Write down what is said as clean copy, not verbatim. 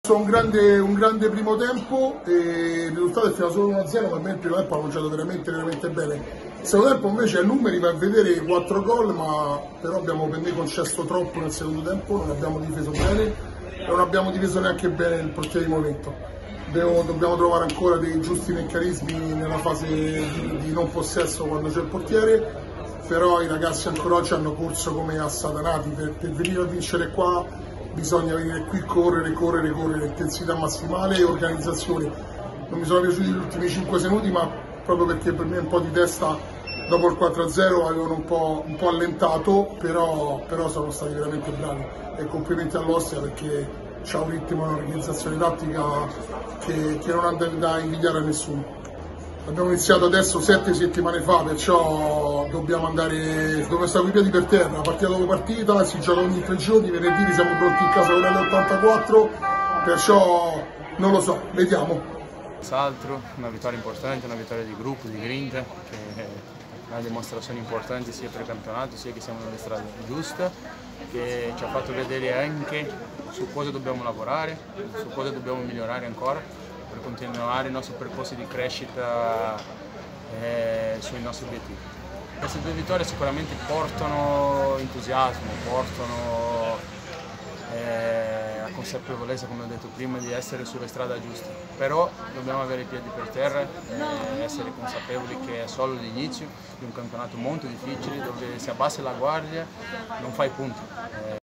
Un grande primo tempo e il risultato è finito solo 1-0, ma il primo tempo ha cominciato veramente bene. Il secondo tempo invece ai numeri va a vedere 4 gol, ma però abbiamo per me concesso troppo nel secondo tempo, non abbiamo difeso bene e non abbiamo difeso neanche bene il portiere di momento. Dobbiamo trovare ancora dei giusti meccanismi nella fase di non possesso quando c'è il portiere, però i ragazzi ancora oggi hanno corso come assatanati per venire a vincere qua. Bisogna venire qui, correre, intensità massimale e organizzazione. Non mi sono piaciuti gli ultimi 5 minuti, ma proprio perché per me un po' di testa dopo il 4-0 avevano un po' allentato, però sono stati veramente bravi e complimenti all'Ostia perché c'ha un ritmo e un'organizzazione tattica che non ha da invidiare a nessuno. Abbiamo iniziato adesso 7 settimane fa, perciò dobbiamo stare con i piedi per terra, partita dopo partita, si gioca ogni 3 giorni, venerdì siamo pronti in casa con l'84, perciò non lo so, vediamo. Senz'altro una vittoria importante, una vittoria di gruppo, di grinta, che è una dimostrazione importante sia per il campionato sia che siamo nella strada giusta, che ci ha fatto vedere anche su cosa dobbiamo lavorare, su cosa dobbiamo migliorare ancora per continuare il nostro percorso di crescita sui nostri obiettivi. Queste 2 vittorie sicuramente portano entusiasmo, portano la consapevolezza, come ho detto prima, di essere sulla strada giusta, però dobbiamo avere i piedi per terra e essere consapevoli che è solo l'inizio di un campionato molto difficile dove se abbassi la guardia non fai punti.